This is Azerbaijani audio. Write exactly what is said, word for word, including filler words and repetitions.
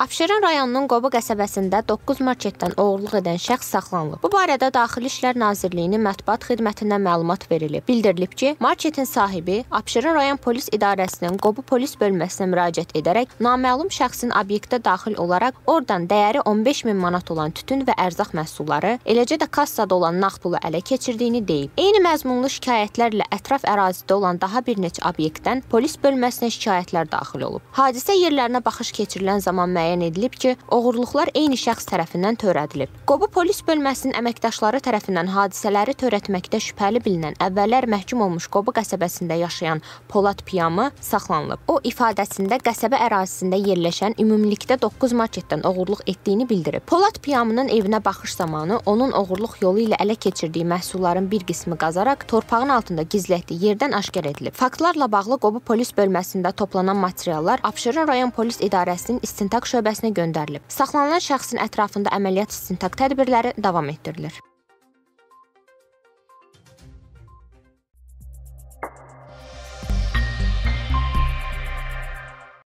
Abşeron rayonunun Qobu qəsəbəsində doqquz marketdən oğurluq edən şəxs saxlanılıb. Bu barədə Daxili İşlər Nazirliyinin mətbuat xidmətindən məlumat verilib. Bildirilib ki, marketin sahibi Abşeron rayon polis idarəsinin Qobu polis bölməsinə müraciət edərək naməlum şəxsin obyektə daxil olaraq oradan dəyəri on beş min manat olan tütün və ərzaq məhsulları, eləcə də kassada olan nağd pulu ələ keçirdiyini deyib. Eyni məzmunlu şikayətlərlə ətraf ərazidə olan daha bir neçə obyektdən polis bölməsinə şikayətlər daxil olub. Hadisə yerlərinə baxış keçirilən zaman müəyyən edilib ki, oğurluqlar eyni şəxs tərəfindən törədilib. Qobu polis bölməsinin əməkdaşları tərəfindən hadisələri törətməkdə şübhəli bilinən əvvəllər məhkum olmuş Qobu qəsəbəsində yaşayan Polad Piyamı saxlanılıb. O ifadəsində qəsəbə ərazisində yerləşən ümumilikdə doqquz marketdən oğurluq etdiyini bildirib. Polad Piyamının evinə baxış zamanı onun oğurluq yolu ilə ələ keçirdiyi məhsulların bir qismi qazaraq torpağın altında gizlətdiyi yerdən aşkar edilib. Faktlarla bağlı Qobu polis bölməsində toplanan materiallar Abşeron rayon polis idarəsinin istintaq şöbəsinə göndərilib. Saxlanılan şəxsin ətrafında əməliyyat istintaq tədbirləri davam etdirilir.